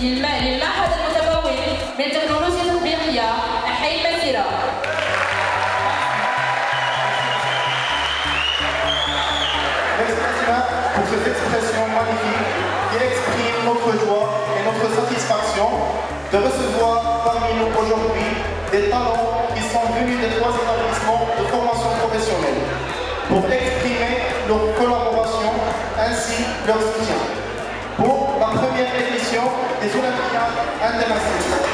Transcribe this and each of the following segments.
للمعهد المتمول من تكنولوجيا تطبيقية حي المسيرة. Pour cette expression magnifique qui exprime notre joie et notre satisfaction de recevoir parmi nous aujourd'hui des talents qui sont venus des 3 établissements de formation professionnelle pour exprimer leur collaboration ainsi leur soutien pour la première édition des Olympiades internationales.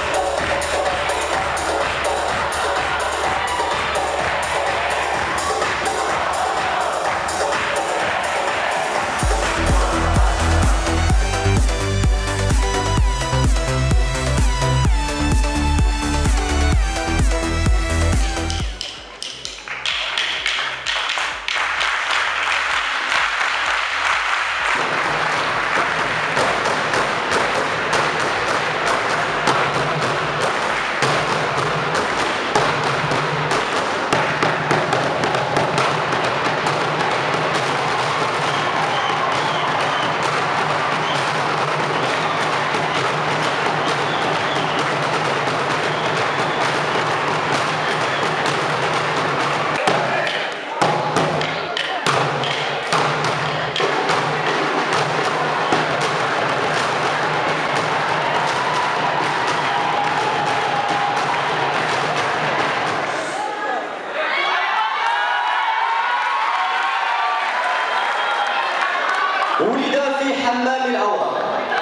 ولد في حمام الأوضة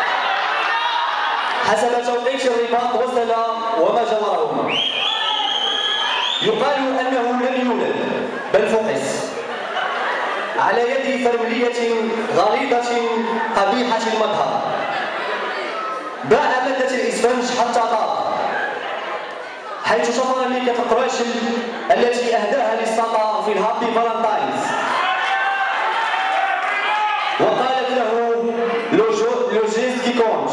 حسب توقيت الرباط وصل وما جاورهما. يقال أنه لم يولد بل فقس على يد فرملية غليظة قبيحة المظهر. باع مادة الإسفنج حتى طاب، حيث سفر ميكة قريش التي أهداها للسطا في الهابي فالنتاينز وقالت له لو جيست كي كونت.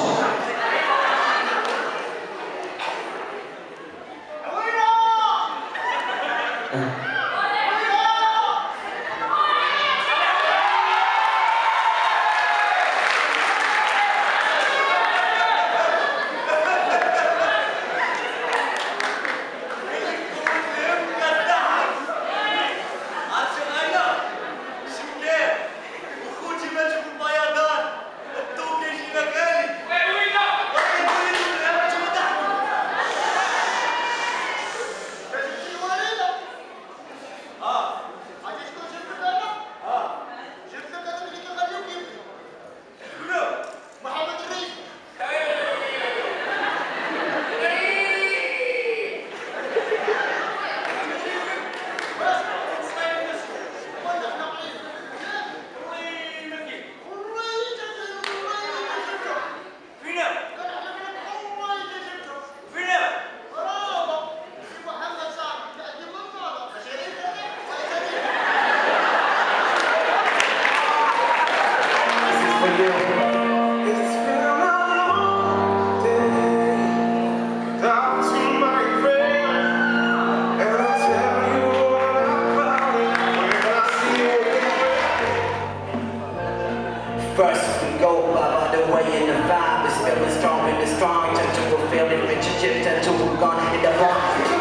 First we go all the way in the vibe is feeling strong and the strong turn to a feeling rich and chip turn to a gun in the wrong.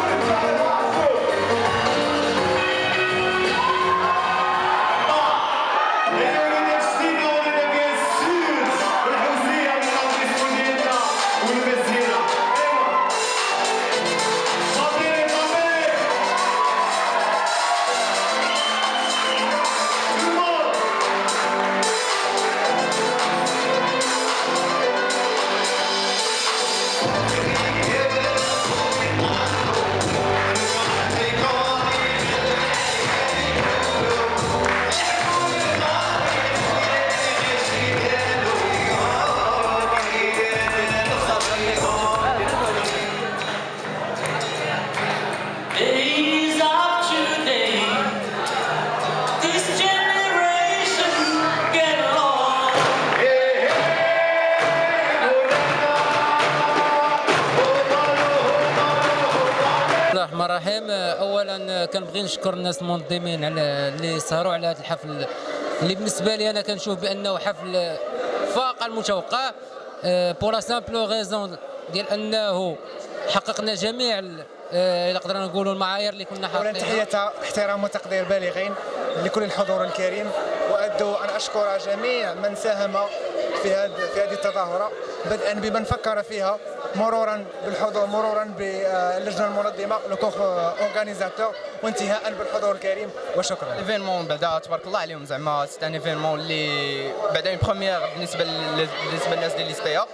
الرحمن الرحيم. اولا كنبغي نشكر الناس المنظمين على اللي سهروا على هذا الحفل اللي بالنسبه لي انا كنشوف بانه حفل فاق المتوقع. بور لا سامبل ريزون ديال انه حققنا جميع الا قدرنا نقولوا المعايير اللي كنا حاطينها. تحية احترام وتقدير بالغين لكل الحضور الكريم، وأدعو أن أشكر جميع من ساهم في هذه التظاهرة، بدءا بمن فكر فيها، مرورا بالحضور، مرورا باللجنة المنظمة لو كور اورغانيزاتور، وانتهاء بالحضور الكريم، وشكرا. ايفينمون بعدا تبارك الله عليهم، زعما سيت ان ايفينمون اللي بعدا اون بروميير بالنسبه للناس ديال ليستيا.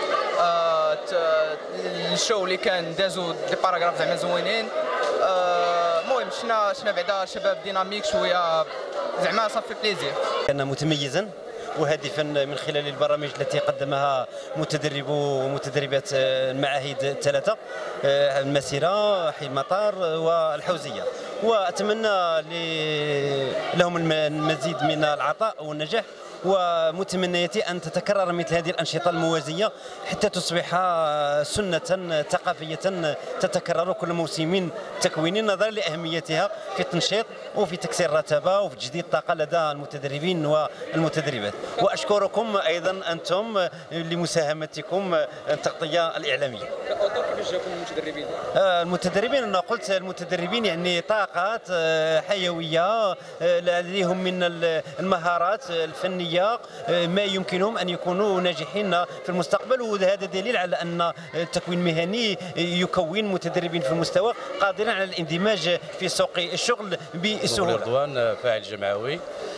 الشو اللي كان دازوا دي باراغراف زعما زوينين. المهم شفنا بعدا شباب ديناميك شويه، زعما صافي بليزير. كان متميزا وهادفا من خلال البرامج التي قدمها متدربو ومتدربات المعاهد الثلاثه، المسيره، حي المطار والحوزيه، واتمنى لهم المزيد من العطاء والنجاح، ومتمنيتي أن تتكرر مثل هذه الأنشطة الموازية حتى تصبح سنة ثقافية تتكرر كل موسم تكويني، نظرا لأهميتها في التنشيط وفي تكسير الرتابة وفي تجديد الطاقة لدى المتدربين والمتدربات. وأشكركم أيضا أنتم لمساهمتكم التغطية الإعلامية. كيفاش جاكم المتدربين؟ المتدربين أنا قلت المتدربين يعني طاقات حيوية لديهم من المهارات الفنية ما يمكنهم أن يكونوا ناجحين في المستقبل، وهذا دليل على أن التكوين المهني يكون متدربين في المستوى قادرين على الاندماج في سوق الشغل بسهولة. رضوان فاعل جمعوي،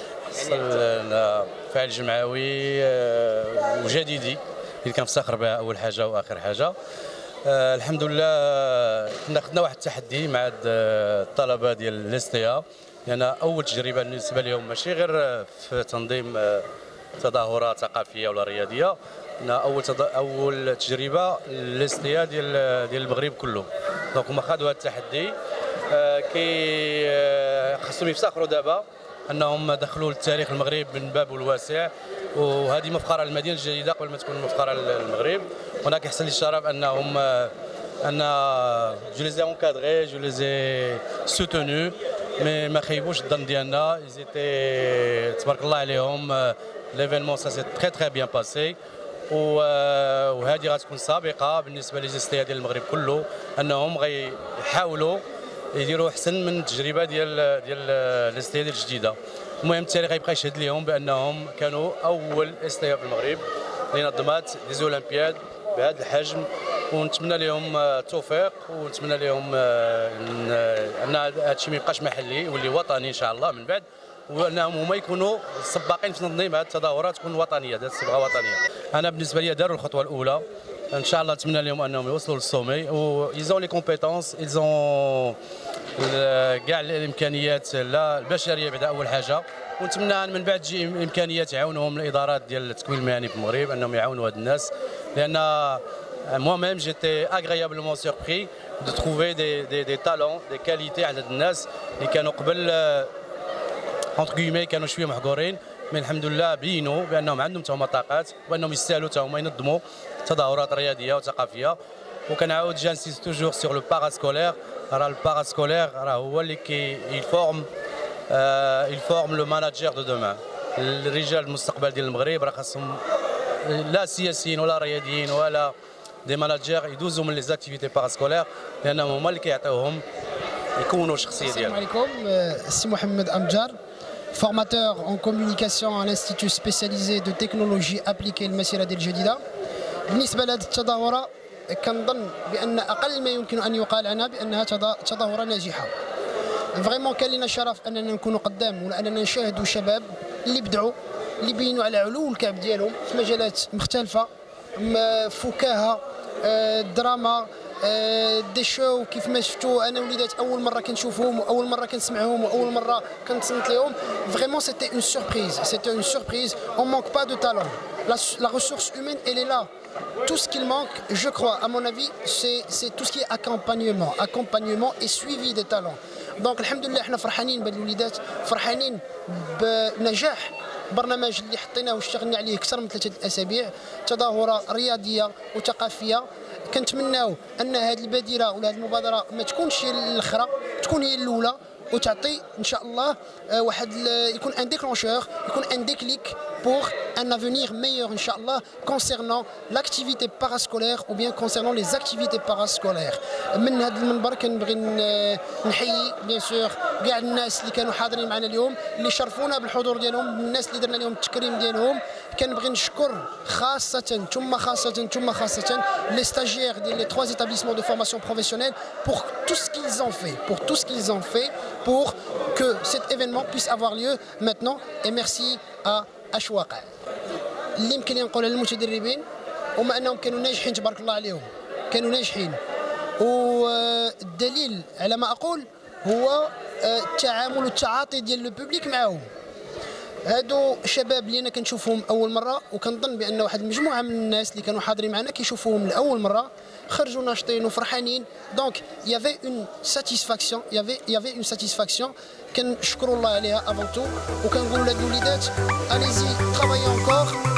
فاعل جمعوي وجديدي اللي كنفتخر بها أول حاجة وآخر حاجة. الحمد لله كنا خدنا واحد التحدي مع الطلبة ديال الاستيا، لأن أول تجربة بالنسبة لهم ماشي غير في تنظيم تظاهرات ثقافية ولا رياضية، أول تجربة للاستيا ديال المغرب كله. دونك هما خدوا هذا التحدي، كي خاصهم يفتخروا دابا أنهم دخلوا للتاريخ المغرب من بابه الواسع، وهذه مفخرة للمدينة الجديدة قبل ما تكون مفخرة للمغرب. هناك يحصل لي الشرف أنهم جو ليزي انكادغي، جو ليزي سوتونو، مي ما خيبوش الظن ديالنا. تبارك الله عليهم، ليفينمون سا سي تري تري بيان باسي، وهذه غتكون سابقة بالنسبة للاستيا ديال المغرب كله، أنهم غيحاولوا يديروا احسن من التجربه ديال الاستيا الجديده. المهم التاريخ غيبقى يشهد لهم بانهم كانوا اول استيا في المغرب اللي نظمت دي زولمبياد بهذا الحجم، ونتمنى لهم التوفيق، ونتمنى لهم ان هذا الشيء ما يبقاش محلي يولي وطني ان شاء الله من بعد، وانهم هما يكونوا سباقين في تنظيم هذه التظاهرات تكون وطنيه، هذه الصبغه وطنيه. انا بالنسبه لي داروا الخطوه الاولى، ان شاء الله نتمنى لهم انهم يوصلوا للسومي، و ils ont les compétences، ils ont كاع الامكانيات البشريه بعدا اول حاجه، ونتمنى من بعد تجي امكانيات يعاونهم الادارات ديال التكوين المهني في المغرب انهم يعاونوا هاد الناس، لان moi-même j'étais agréablement surpris de trouver des talents, des qualités عند الناس اللي كانوا قبل entre guillemets كانوا شويه محقورين، من الحمد لله بينوا بانهم عندهم تهما طاقات، وانهم يستاهلوا تهما ينظموا تظاهرات رياضيه وثقافيه. وكنعاود جانسيست توجور سور لو باراسكولير، راه الباراسكولير راه هو اللي يفورم لو ماناجير دو دومان. الرجال المستقبل ديال المغرب راه خاصهم لا سياسيين ولا رياضيين ولا دي ماناجير يدوزوا من لي زاكتيفيتي باراسكولير، لانهم هما اللي كيعطيوهم يكونوا الشخصيه ديالهم. السلام عليكم، السي محمد أمجار، formateur en communication à l'Institut spécialisé de technologie appliquée المسيرة ديال الجديدة. بالنسبة لهذه التظاهرة كنظن بأن أقل ما يمكن أن يقال عنها بأنها تظاهرة ناجحة. فريمون كان لنا الشرف أننا نكونوا قدام، وأننا نشاهدوا شباب اللي بدعوا، اللي بينوا على علو الكعب ديالهم في مجالات مختلفة، فكاهة، دراما، دي شو كيف ما شفتوا انا وليدات اول مره كنشوفهم واول مره كنسمعهم واول مره كنتصنت لهم. فريمون سيتي اون سوربريز، on manque pas de talent, la ressource humaine elle est là. Tout ce qu'il manque, je crois, à mon avis, c'est tout ce qui est accompagnement et suivi des talents. Donc alhamdoulilah احنا فرحانين بالوليدات، فرحانين بنجاح برنامج اللي حطيناه واشتغلنا عليه اكثر من 3 اسابيع، تظاهره رياضيه وثقافيه. كنتمناو ان هذه البادره ولا هذه المبادره ما تكونش هي الاخرى، تكون هي الاولى، وتعطي ان شاء الله واحد يكون ان ديكلونشور، يكون ان ديكليك pour un avenir meilleur, Inch'Allah, concernant l'activité parascolaire ou bien concernant les activités parascolaires. من هذا المنبر كنبغي نحيي بيان سور كاع الناس اللي كانوا حاضرين معنا اليوم اللي شرفونا بالحضور ديالهم، الناس اللي درنا لهم التكريم ديالهم. كنبغي نشكر خاصة les stagiaires des 3 établissements de formation professionnelle pour tout ce qu'ils ont fait, pour que cet événement puisse avoir lieu maintenant. Et merci à أشواق اللي يمكن نقولها للمتدربين هما انهم كانوا ناجحين تبارك الله عليهم، كانوا ناجحين. والدليل على ما اقول هو التعامل والتعاطي ديال لو بوبليك معاهم. هادو شباب اللي انا كنشوفهم اول مره، وكنظن بان واحد المجموعه من الناس اللي كانوا حاضرين معنا كيشوفوهم لاول مره، خرجوا ناشطين وفرحانين. دونك يافي اون ساتيسفاكسيون كنشكروا الله عليها افون تو، وكنقولوا لهاد الوليدات اليزي ترافايي انكور.